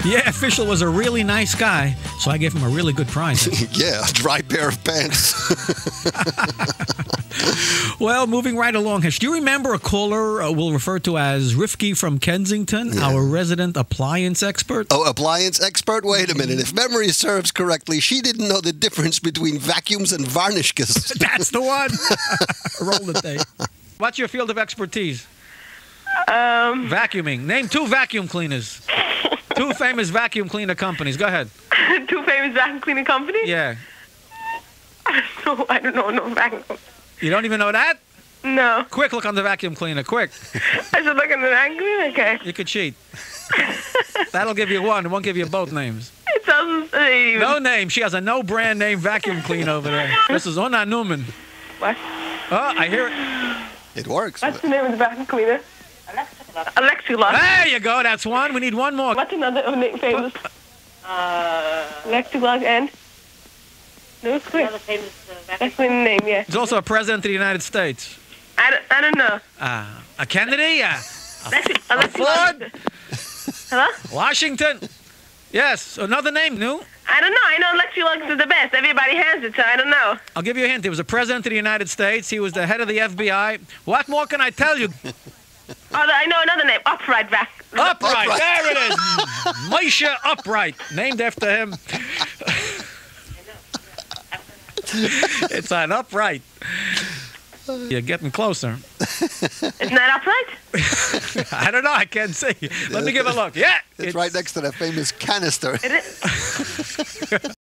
Yeah, official was a really nice guy, so I gave him a really good prize. Yeah, a dry pair of pants. Well, moving right along, do you remember a caller we'll refer to as Rifki from Kensington, our resident appliance expert? Oh, appliance expert? Wait a minute. If memory serves correctly, she didn't know the difference between vacuums and varnishkas. That's the one. Roll the tape. What's your field of expertise? Vacuuming. Name 2 vacuum cleaners. 2 famous vacuum cleaner companies. Go ahead. 2 famous vacuum cleaning companies? Yeah. I don't know no vacuum. You don't even know that? No. Quick, look on the vacuum cleaner. Quick. I should look at the vacuum cleaner? Okay. You could cheat. That'll give you one. It won't give you both names. It doesn't say even. No name. She has a no brand name vacuum cleaner over there. This is Ona Newman. What? Oh, I hear it. It works. What's the name of the vacuum cleaner? Electrolux. There you go. That's one. We need one more. What's another famous? Electrolux and? No, quick. That's the name, yeah. He's also a president of the United States. I don't know. A Kennedy? A Ford? Hello? Washington? Yes. Another name, new? I don't know. I know Electrolux is the best. Everybody has it, so I don't know. I'll give you a hint. He was a president of the United States. He was the head of the FBI. What more can I tell you? I know another name. Upright vac. Upright. There it is. Moshe Upright. Named after him. It's an upright. You're getting closer. Isn't that upright? I don't know. I can't see. Let me give a look. Yeah. It's right next to that famous canister. It is.